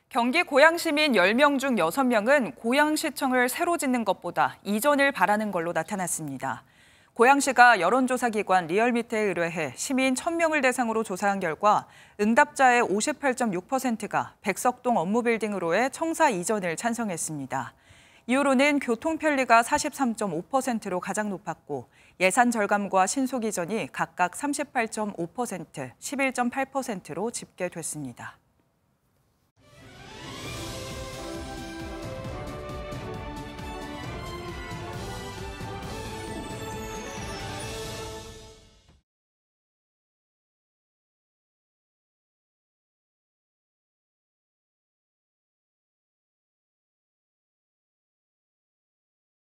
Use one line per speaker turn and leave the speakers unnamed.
경기 고양시민 10명 중 6명은 고양시청을 새로 짓는 것보다 이전을 바라는 걸로 나타났습니다. 고양시가 여론조사기관 리얼미터에 의뢰해 시민 1,000명을 대상으로 조사한 결과 응답자의 58.6%가 백석동 업무빌딩으로의 청사 이전을 찬성했습니다. 이후로는 교통편리가 43.5%로 가장 높았고 예산 절감과 신속 이전이 각각 38.5%, 11.8%로 집계됐습니다.